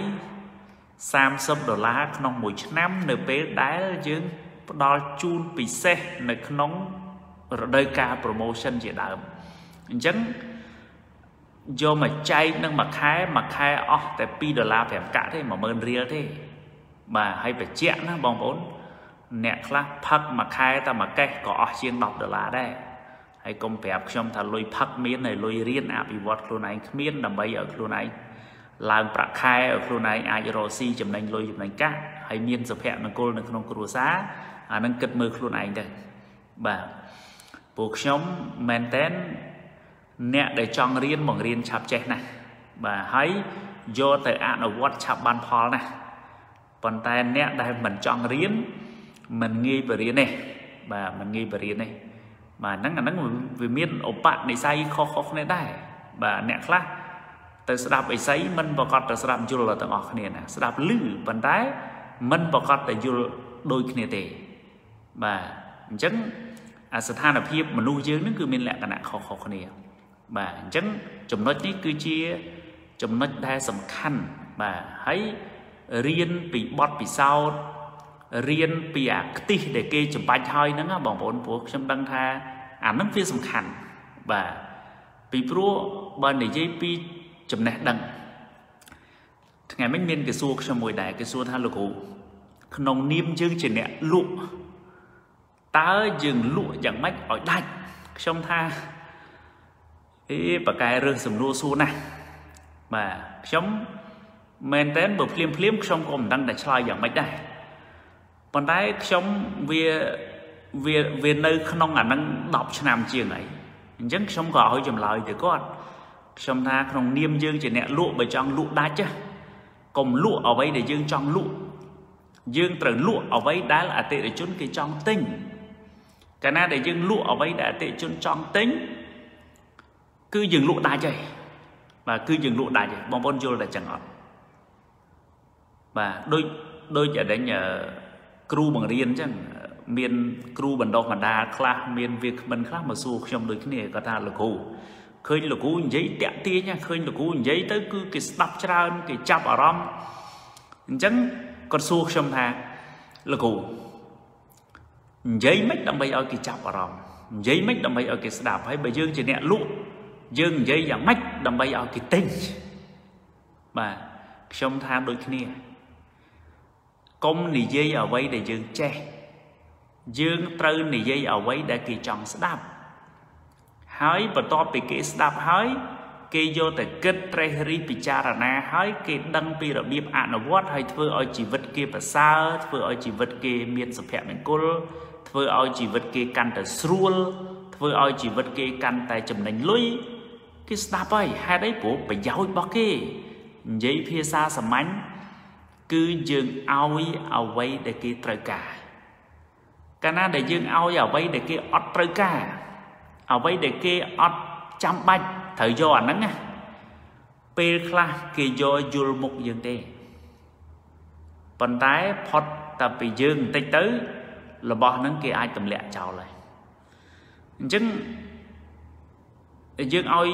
$30ក្នុងមួយឆ្នាំនៅពេលដែលយើងផ្ដល់ជូនពិសេសនៅក្នុងរដូវកាល promotion ជាដើមអញ្ចឹងយកមកចែកនឹងមួយខែអស់តែ$2.5កាក់ទេ$10000ទេបាទហើយបញ្ជាក់ណាបងប្អូនអ្នកខ្លះផឹកមួយខែតែមួយកេះក៏អស់ជាង$10ដែរ hay công phép trong thà lôi phật miên này lôi riêng áp bị vọt luôn này miên đầm bay ở luôn này làm bạc khai ở luôn này ai rồi si chấm đánh lôi chấm đánh cá hay miên sập hẹn nó cô nó không có xá nâng kết mơ luôn này đây bà buộc sống men tên nè để chọn riêng bằng riêng chạp chết này bà hãy vô tới ăn ở vọt chạp ban phò này còn tay nè đây mình chọn riêng mình nghi về riêng này bà mình nghi về riêng này mà nắng vì miên ổ bạn để say khó khó này đây bà nè khác từ sẽ đạp ấy sấy mình vào cọt từ sẽ đạp dù là tầng ọt này nè sẽ đạp lư bàn tay mình vào cọt từ dù đôi kia tệ bà chẳng sẽ than là phía mà nuôi dưỡng nó cứ miên lẹ cả nạ khó khó này bà chẳng chồng nói ní cứ chia chồng nói đa sầm khăn bà hãy riêng bị bọt bị sao riêng bị tí để kê chụp bạch hơi nó bằng bốn buộc trong đăng tha nó phía sầm khăn bà bị pro bên để dây pi chụp nét đăng ngày mấy miên cái xua trong mùi đại cái xua tha lục hủ nông niêm dương chỉ nè lụa ta dừng lụa chẳng mách ở đây trong tha ý và cái rừng sầm lúa xua này mà chống men tén bờ phim phim trong cùng đang đặt slide dạng mách đây còn đấy trong về nơi không ảnh đang đọc cho nam chiều này chẳng trong gò hơi chùm lời thì có trong tha không niêm dương chỉ nè lụa bởi trong lụa đá chứ cùng lụa ở đây để dương trong lụa dương trở lụa ở đây đã là tệ để chốn cái trong tinh cái nào để dương lụa ở đây đã tệ chốn trong tính cứ dừng lụa đá chơi và cứ dừng lụa đá chơi bong bóng vô là chẳng ngọt và đôi giờ đến nhờ crew bằng riêng chứ miền crew bằng đâu mà đa class miền việc mình khác mà xu trong đôi cái này có ta là cũ khơi là cũ giấy tẹt tia nha khơi là cũ giấy tới cứ cái stop trơn cái chắp ở rom chẳng con xu trong thang là cũ giấy mấy đâm bay ở cái chắp ở rom giấy mấy đâm bay ở cái đạp hay bởi dương chỉ nè lụa dương giấy dạng mách đâm bay ở cái tinh mà trong thang đôi kia công nì dây ở đây để dương che dương trơn nì dây ở đây để kỳ trọng đạp hãy và to bị cái đạp hãy cái vô tới kết treasury pichara hãy cái đăng pi rồi biết ăn ở what hay thưa ở chỉ vật kia và sao thưa ở chỉ vật kia miền sập hẹn mình cô thưa ở chỉ vật kia căn tại sruol thưa ở chỉ vật kia căn tại chấm đánh lối cái đạp ấy hai đấy của phải giáo bao kia giấy phía xa sầm ánh cứ dương ao ở đây để cái trời cả cái nào để dương ao ở đây để cái ọt trời cả ở đây để cái ọt trăm bạch thời do nắng à pe kla cái do dul mục dương tê phần tái phật tập bị dương tây tới là bỏ nắng kia ai tầm lẹ chào lại chứ dương ao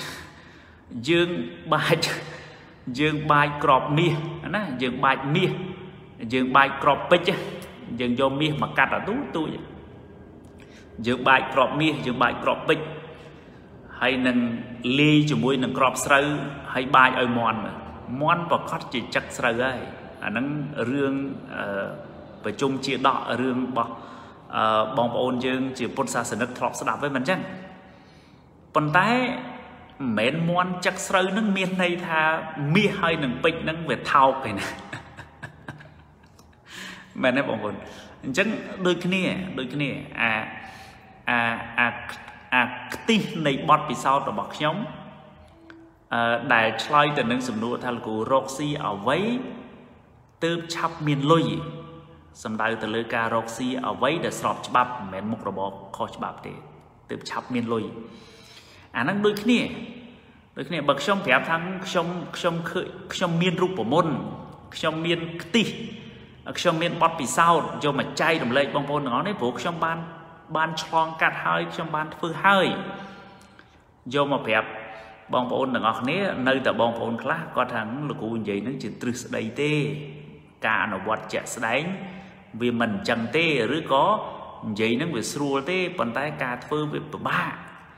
dương bài crop mía nè dương bài mía dương bài crop pitch dương do mía mà cắt ở tôi dương bài crop mía dương bài crop pitch hay nâng ly cho mũi nâng crop sợi hay bài ở mòn và cắt chỉ chắc sợi ấy nâng riêng về chung chia đọ riêng bong ôn dương chỉ phun xa sân đất crop sẽ đạp với mình chăng phần tái mến món chắc sợi nâng miên này tha mi hơi nâng pích nâng về thao cái này mẹ nói bọn chắc đôi cái này tí này bọt bị sao rồi bọt nhóm đại chơi từ nâng sầm nụ thằng của Roxy ở vấy từ chắp miền lôi sầm đại từ lưỡi ca Roxy ở vấy để sọp chắp mẹ mục rồi bọt khó chắp để từ chắp miền lôi năng đôi cái này bậc trong phép thắng trong miền rụp của môn trong miền tí trong miền bọt bị sao cho mà chay đồng lệ bong bồn nó đấy buộc trong ban tròn cắt hơi trong ban phư hơi do mà phép bong bồn nó này nơi tại bong bồn khác có thằng là cụ gì nó chỉ từ đầy tê cả nó bọt chẹt đánh vì mình chẳng tê rồi có gì nó bị sưu tê bàn tay cả phư về ba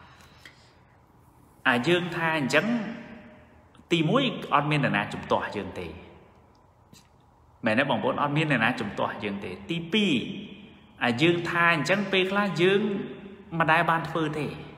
dương tha chẳng tì mũi on miên là na chụp tỏa dương tê mẹ nói bằng bốn on miên là na chụp tỏa dương tê tì pi dương tha chẳng pe lá dương mà đại ban phơi thế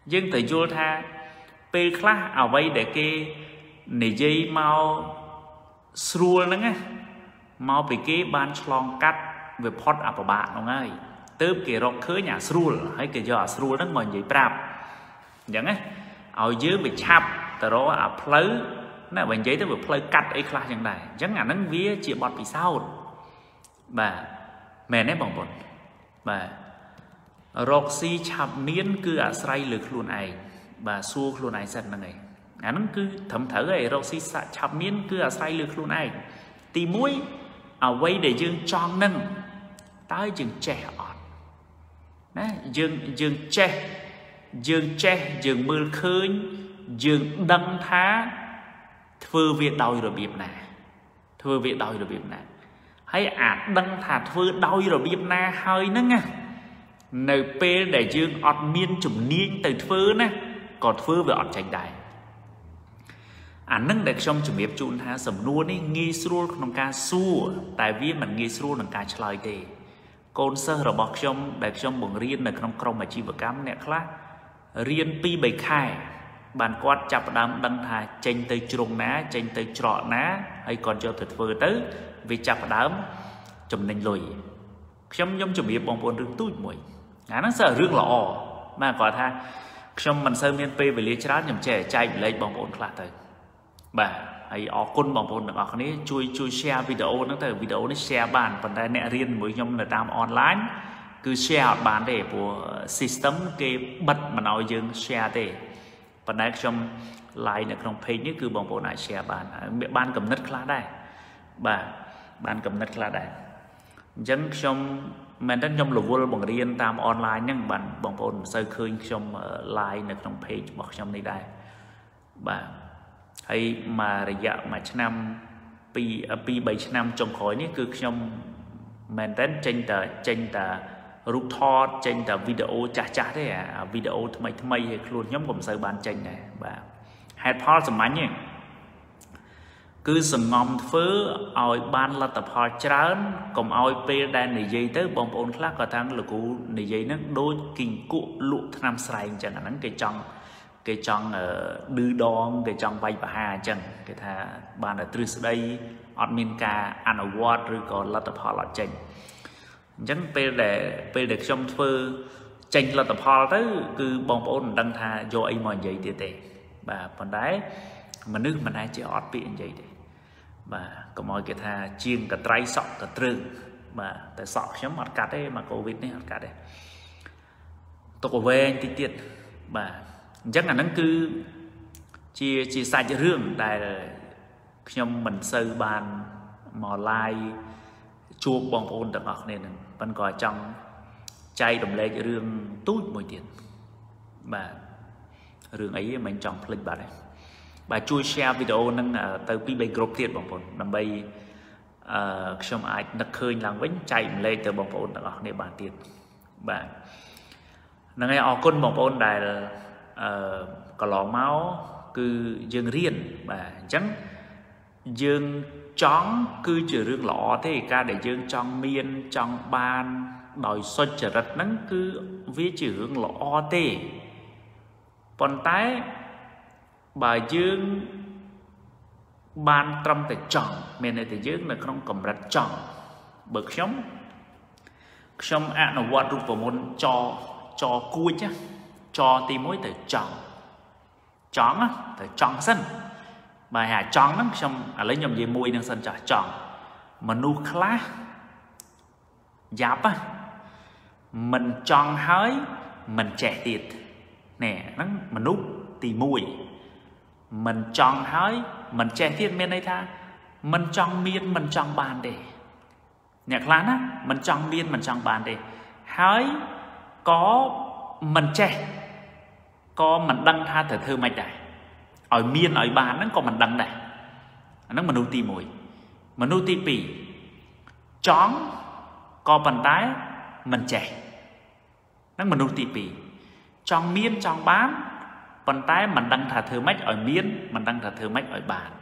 dương tới vô tha pe khá ở vây để cái này dây mau srua nữa nghe mau bị cái ban chlong cắt về pot à bạn nó ngay tớp cái rong khơi nhà srua hay cái giờ srua nó ngồi dậy prap chẳng á ở dưới bị chập từ đó à pleu nè bệnh giấy tới bị pleu cắt ấy khá chẳng này chẳng là nó vía chỉ bọt bị sao bà mẹ nấy bỏng bọt bà Roxy chập miên cứ à say lực luôn này bà xua luôn này sân này nó cứ thầm thở ấy Roxy chập miên cứ à say lực luôn này thì mũi ở quay để dương tròn nâng tới chừng trẻ ọt dương trẻ dương mưa khơi dương đăng thá thưa việc đòi rồi biệp nè thưa việc đòi rồi biệp nè hay đăng thả thưa đòi rồi biệp nè hơi nó nghe nơi pe để dương ọt miên chủng niên từ thưa nè còn thưa về ọt chành đài nâng để trong chủng biệp chun ha sầm nuôi đi nghi srulក្នុងការសួរតែវាមិនងាយស្រួលក្នុងការឆ្លើយទេកូនសិស្សរបស់ខ្ញុំដែលខ្ញុំបង្រៀននៅក្នុងក្រុមអាជីវកម្មអ្នកខ្លះរៀន2 3ខែបានគាត់ចាប់ផ្ដើមដឹងថាចេញទៅជ្រុងណាចេញទៅច្រកណាហើយគាត់យកទៅធ្វើទៅវាចាប់ផ្ដើមចំណេញលុយខ្ញុំជំរាបបងប្អូនរឿងទូចមួយហ្នឹងសិស្សរឿងល្អបាទគាត់ថាខ្ញុំមិនសូវមានពេលវេលាច្រើនខ្ញុំចេះចែកលេខបងប្អូនខ្លះទៅបាទហើយអរគុណបងប្អូនទាំងអស់គ្នាជួយ share វីដេអូហ្នឹងទៅវីដេអូនេះ share បានប៉ុន្តែអ្នករៀនជាមួយខ្ញុំនៅតាម online គឺ share អត់បានទេព្រោះ system គេបិទមិនឲ្យយើង share ទេប៉ុន្តែខ្ញុំ like នៅក្នុង page នេះគឺបងប្អូនអាច share បានកំណត់ខ្លះដែរបាទបានកំណត់ខ្លះដែរអញ្ចឹងខ្ញុំមែនតើខ្ញុំរវល់បង្រៀនតាម online ហ្នឹងបានបងប្អូនមិនសូវឃើញខ្ញុំ like នៅក្នុង page របស់ខ្ញុំនេះដែរបាទហើយមករយៈមួយឆ្នាំ2 3ឆ្នាំចុងក្រោយនេះគឺខ្ញុំមែនតើចេញតែរូបថតចេញតែវីដេអូចាស់ទេអាវីដេអូថ្មីឲ្យខ្លួនខ្ញុំក៏មិនសូវបានចេញដែរបាទហេតុផលសាមញ្ញទេគឺសង្ងំធ្វើឲ្យបានលទ្ធផលច្រើនកុំឲ្យពេលដែលនិយាយទៅបងប្អូនខ្លះក៏ថាលោកគ្រូនិយាយហ្នឹងដូចគីងគក់លក់ថ្នាំស្រែងអញ្ចឹងអាហ្នឹងគេចង់ឌឺដងគេចង់វាយប្រហារអញ្ចឹងគេថាបានតែទ្រឹស្ដីអត់មានការអនុវត្តឬក៏លទ្ធផលអត់ចេញអញ្ចឹងពេលដែលខ្ញុំធ្វើចេញលទ្ធផលទៅគឺបងប្អូនមិនដឹងថាយកអីមកនិយាយទៀតទេបាទប៉ុន្តែមនុស្សមិនអាចជាអត់ពាក្យនិយាយទេបាទកុំឲ្យគេថាជាងកត្រៃសក់កត្រឹងបាទតែសក់ខ្ញុំអត់កាត់ទេមកកូវីដនេះអត់កាត់ទេទុកវែងតិចទៀតបាទអញ្ចឹងអាហ្នឹងគឺជាសាច់រឿងដែលខ្ញុំមិនសូវបានមក live ជួបបងប្អូនទាំងអស់គ្នានឹងប៉ុន្តែក៏ចង់ចែករំលែករឿងទូចមួយទៀតបាទរឿងអីមិនចង់ភ្លេចបាត់ទេបាទជួយ share វីដេអូហ្នឹងទៅ2 3 group ទៀតបងប្អូនដើម្បីខ្ញុំអាចនឹកឃើញឡើងវិញចែករំលែកទៅបងប្អូនទាំងអស់គ្នាបានទៀតបាទហ្នឹងហើយអរគុណបងប្អូនដែលកន្លងមកគឺយើងរៀនបាទអញ្ចឹងយើងចង់គឺជារឿងល្អទេការដែលយើងចង់មានចង់បានដោយសុចរិតហ្នឹងគឺវាជារឿងល្អទេប៉ុន្តែបើយើងបានត្រឹមតែចង់មានន័យថាយើងនៅក្នុងកម្រិតចង់បើខ្ញុំអនុវត្តរូបមន្តចគួចចទី1ទៅចង់ទៅចង់សិនបើហាចង់ហ្នឹងខ្ញុំឥឡូវខ្ញុំនិយាយមួយនឹងសិនចាស់ចង់មនុស្សខ្លះយ៉ាប់មិនចង់ហើយមិនចេះទៀតណែហ្នឹងមនុស្សទី1មិនចង់ហើយមិនចេះទៀតមានន័យថាមិនចង់មានមិនចង់បានទេអ្នកខ្លះណាមិនចង់មានមិនចង់បានទេហើយក៏មិនចេះក៏មិនដឹងថាត្រូវធ្វើម៉េចដែរឲ្យមានឲ្យបានហ្នឹងក៏មិនដឹងដែរអាហ្នឹងមនុស្សទី1មនុស្សទី2ចង់ក៏ប៉ុន្តែមិនចេះហ្នឹងមនុស្សទី2ចង់មានចង់បានប៉ុន្តែមិនដឹងថាធ្វើម៉េចឲ្យមានមិនដឹងថាធ្វើម៉េចឲ្យបាន